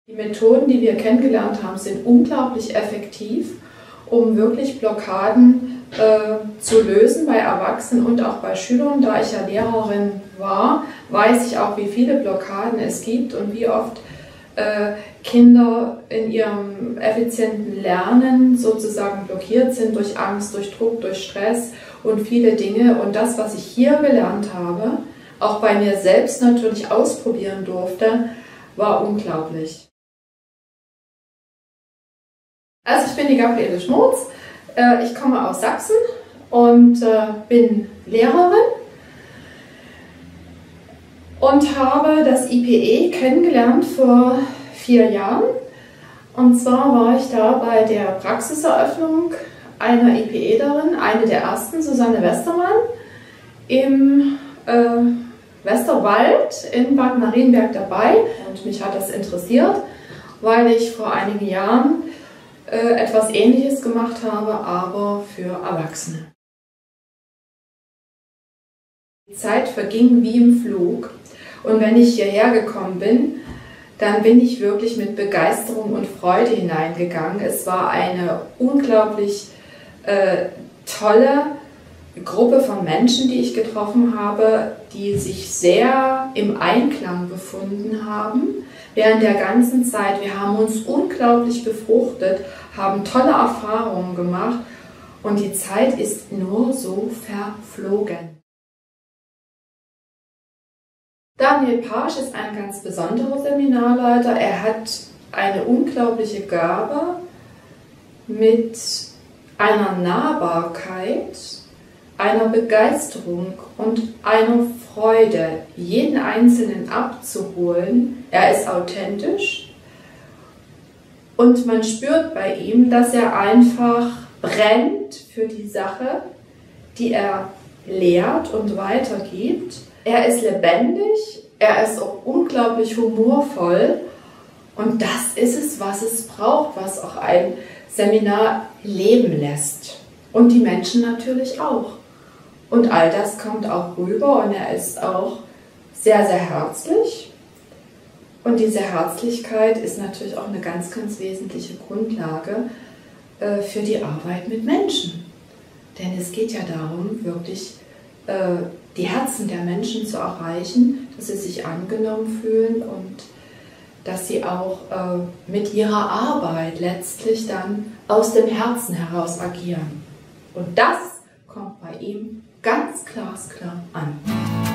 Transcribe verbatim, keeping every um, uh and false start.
Die Methoden, die wir kennengelernt haben, sind unglaublich effektiv, um wirklich Blockaden äh, zu lösen bei Erwachsenen und auch bei Schülern. Da ich ja Lehrerin war, weiß ich auch, wie viele Blockaden es gibt und wie oft äh, Kinder in ihrem effizienten Lernen sozusagen blockiert sind durch Angst, durch Druck, durch Stress und viele Dinge. Und das, was ich hier gelernt habe, auch bei mir selbst natürlich ausprobieren durfte, war unglaublich. Also ich bin die Gabriele Schmurz, ich komme aus Sachsen und bin Lehrerin und habe das I P E kennengelernt vor vier Jahren. Und zwar war ich da bei der Praxiseröffnung einer IPElerin, eine der ersten, Susanne Westermann, im äh, Westerwald in Bad Marienberg dabei. Und mich hat das interessiert, weil ich vor einigen Jahren etwas Ähnliches gemacht habe, aber für Erwachsene. Die Zeit verging wie im Flug und wenn ich hierher gekommen bin, dann bin ich wirklich mit Begeisterung und Freude hineingegangen. Es war eine unglaublich äh, tolle Gruppe von Menschen, die ich getroffen habe, die sich sehr im Einklang befunden haben während der ganzen Zeit. Wir haben uns unglaublich befruchtet, haben tolle Erfahrungen gemacht und die Zeit ist nur so verflogen. Daniel Pasch ist ein ganz besonderer Seminarleiter. Er hat eine unglaubliche Gabe mit einer Nahbarkeit, einer Begeisterung und einer Freude, jeden Einzelnen abzuholen. Er ist authentisch und man spürt bei ihm, dass er einfach brennt für die Sache, die er lehrt und weitergibt. Er ist lebendig, er ist auch unglaublich humorvoll und das ist es, was es braucht, was auch ein Seminar leben lässt. Und die Menschen natürlich auch. Und all das kommt auch rüber und er ist auch sehr, sehr herzlich. Und diese Herzlichkeit ist natürlich auch eine ganz, ganz wesentliche Grundlage äh, für die Arbeit mit Menschen. Denn es geht ja darum, wirklich äh, die Herzen der Menschen zu erreichen, dass sie sich angenommen fühlen und dass sie auch äh, mit ihrer Arbeit letztlich dann aus dem Herzen heraus agieren. Und das kommt bei ihm ganz glasklar an.